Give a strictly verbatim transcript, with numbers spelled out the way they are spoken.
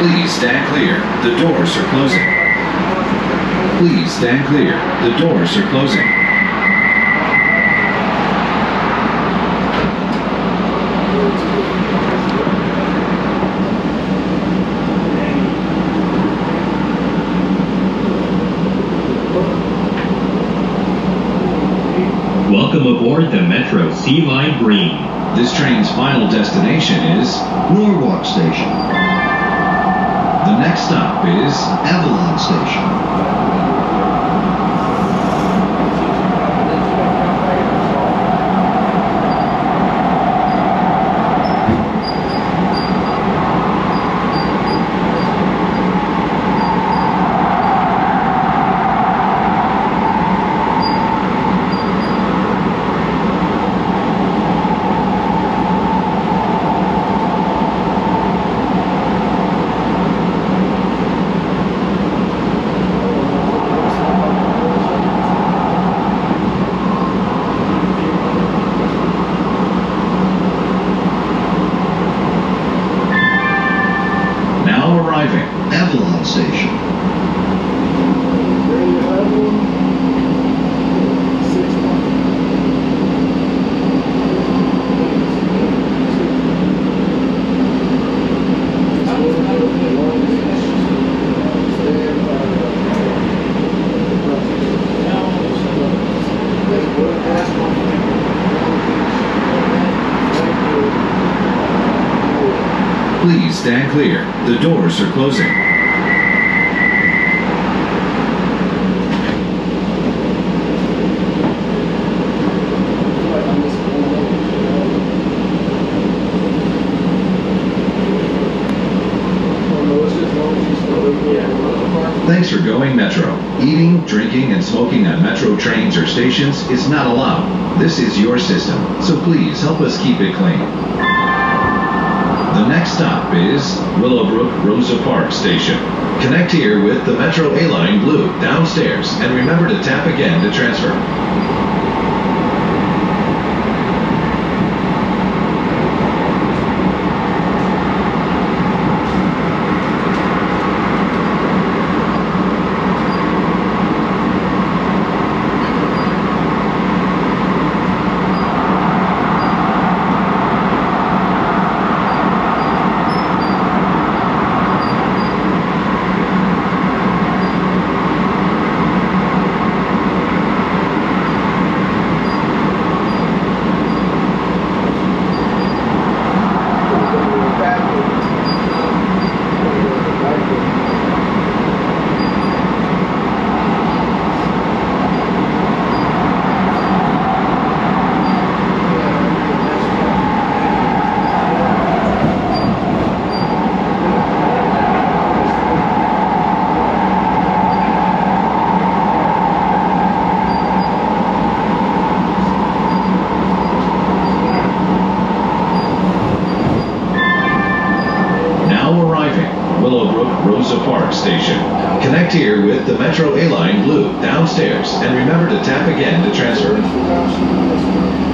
Please stand clear. The doors are closing. Please stand clear. The doors are closing. Welcome aboard the Metro C Line Green. This train's final destination is Willowbrook Station. The next stop is Avalon Station. Avalon Station. Please stand clear. The doors are closing. Thanks for going Metro. Eating, drinking, and smoking on Metro trains or stations is not allowed. This is your system, so please help us keep it clean. The next stop is Willowbrook Rosa Park Station. Connect here with the Metro A Line Blue downstairs and remember to tap again to transfer. Willowbrook Rosa Park Station. Connect here with the Metro A Line Blue downstairs and remember to tap again to transfer.